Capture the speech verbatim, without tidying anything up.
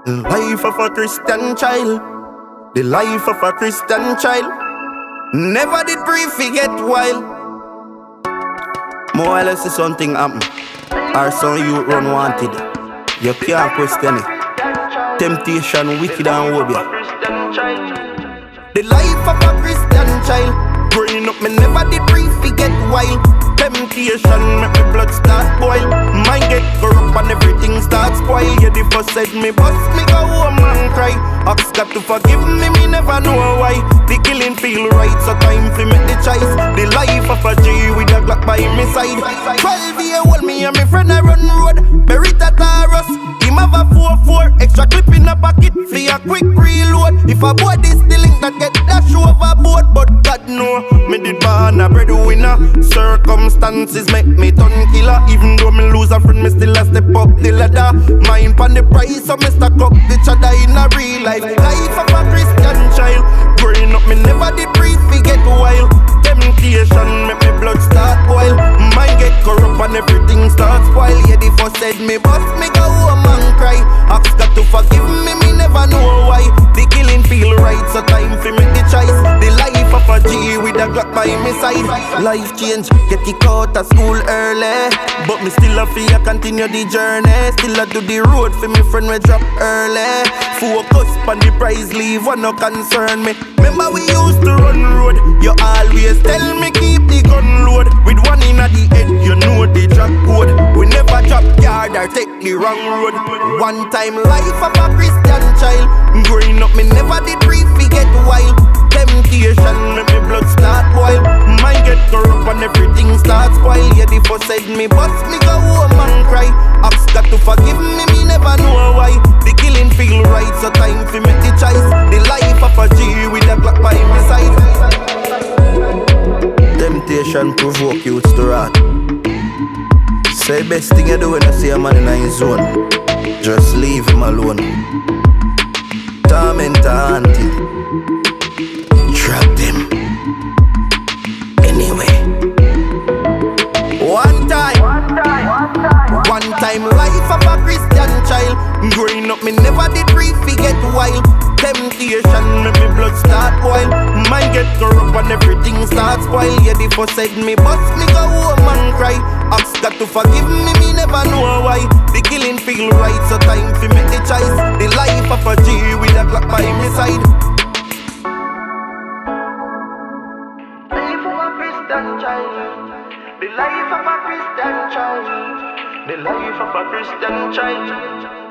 The life of a Christian child. The life of a Christian child. Never did brief get wild. More or less is something happen, or some you run wanted. You can't question it. Temptation, wicked and wobia. The life of a Christian child. Growing up, me never did brief get wild. Temptation make me blood start boil. Mind get corrupt and everything starts spoil. Yeah, the first said me bust me go home and cry. Ox got to forgive me, me never know why. The killing feel right, so time to make the choice. The life of a G with a Glock by my side. Twelve year old me and my friend I run road. Buried at Taurus, him have a four four. Extra clip in a pocket for a quick reload. If a boy this the link that get dash overboard. But God know, me did born a breadwinner. Circumstances make me turn killer. Even though me lose a friend, me still a step up the ladder. Mind pan the price, so me stack up the cheddar in a real life. Life of a Christian child. Growing up, me never did breathe, we get wild. Temptation make me blood start boil. Mind get corrupt and everything starts spoil. Yeah, the first said me bust me go home and cry. Ox got to forgive me, me never know why. The killing feel right, so time for make the choice. The life of a G with a Glock by my side. Life change, get kicked out of school early, but me still a fear continue the journey. Still a do the road for me friend we drop early. Focus on the prize, leave what no concern me. Remember we used to run road. You always tell me keep the gun load. With one in at the head, you know the drop code. We never drop yard or take the wrong road. One time life of a Christian child. Growing up me never did brief, we get wild. Temptation make me blood start boil. Mind get corrupt and everything starts spoil. Yeah, the first said me bust me go home and cry. Ox got to forgive me, me never know why. The killing feel right, so time for make the choice. The life of a G with a Glock by my side. Temptation provoke youths to wrath. Say best thing you do when you see a man in his zone, just leave him alone. Torment auntie, trap them anyway. One time, one time life of a Christian child. Growing up me never did brief, we get wild. Temptation make me blood start boil. Mind get corrupt and everything starts spoil. Yeah, the first said me bust me go home and cry. Ox got to forgive me, me never know why. The killing feel right, so time to make the choice. The life of a G with a Glock by my side. Life of a Christian child. The life of a Christian child. The life of a Christian child.